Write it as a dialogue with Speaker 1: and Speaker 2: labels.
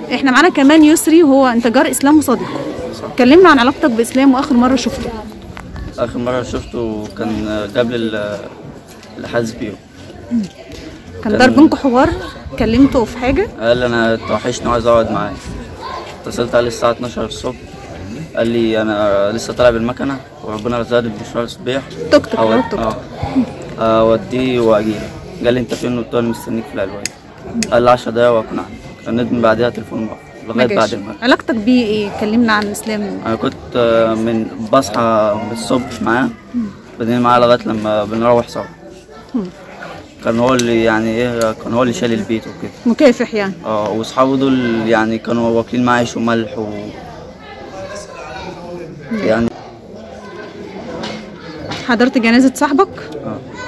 Speaker 1: احنا معانا كمان يسري، وهو انت جار اسلام وصديقه. كلمنا عن علاقتك باسلام واخر مره شفته.
Speaker 2: اخر مره شفته كان قبل الحادث بيوم.
Speaker 1: كان دار بينكم حوار؟ كلمته في حاجه؟
Speaker 2: قال لي انا توحشني وعايز اقعد معاك. اتصلت عليه الساعه 12 الصبح، قال لي انا لسه طالع بالمكنه وربنا رزقني بمشوار الصبيح.
Speaker 1: توك توك.
Speaker 2: اوديه واجيلك. قال لي انت فين؟ قلت له انا مستنيك في العلوية. قال لي 10 دقايق واكون عندك. رنيت من بعدها تليفون مقفول لغايه بعد المغرب.
Speaker 1: علاقتك بيه ايه؟ كلمنا عن اسلام.
Speaker 2: انا كنت بصحى الصبح معاه، بعدين معاه لغايه لما بنروح سوا. كان هو اللي يعني ايه، كان هو اللي شايل البيت وكده،
Speaker 1: مكافح يعني.
Speaker 2: واصحابه دول يعني كانوا واكلين معاه عيش وملح يعني.
Speaker 1: حضرت جنازه صاحبك؟
Speaker 2: اه.